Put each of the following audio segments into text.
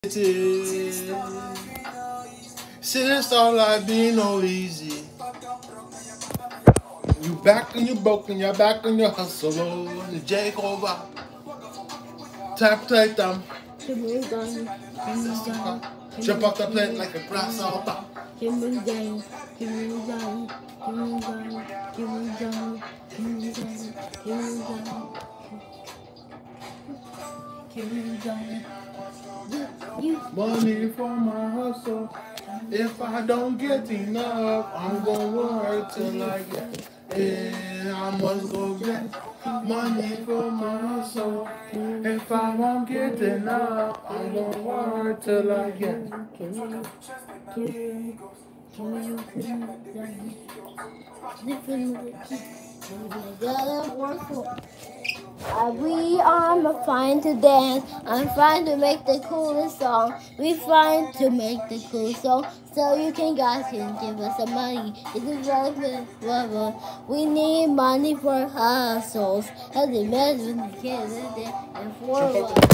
Since all life being no easy. You back and you broken, you're back and you hustle. The Jake over. Tap plate them. Jump off the plate like a grasshopper. Money for my hustle. If I don't get enough, I'm gonna work till I get. Yeah, I must go get money for my hustle. If I won't get enough, I'm gonna work till I get. We are fine to dance. I'm fine to make the coolest song. We fine to make the cool song. So you guys can give us some money. It's relevant. We need money for hustles. As a man, and for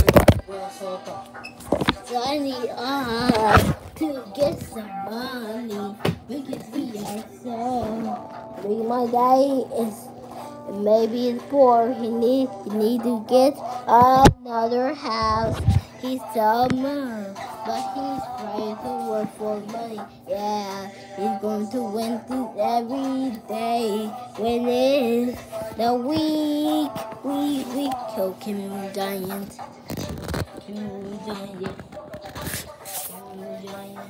so I need us to get some money. We can see ourselves. My guy is. Maybe it's poor. He need to get another house. He's so much, but he's trying to work for money. Yeah, he's going to win this every day. When it's the week, kill Cameroon Giant. Cameroon Giant. Cameroon Giant.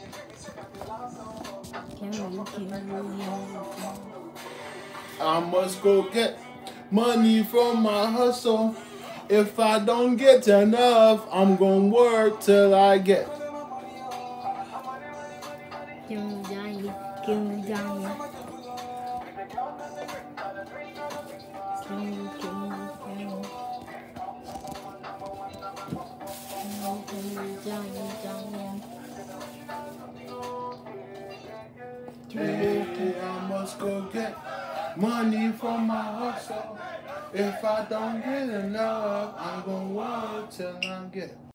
Cameroon Giant. I must go get money from my hustle. If I don't get enough, I'm gonna work till I get. I must go get money from my hustle. If I don't get enough, I'm gonna work till I get.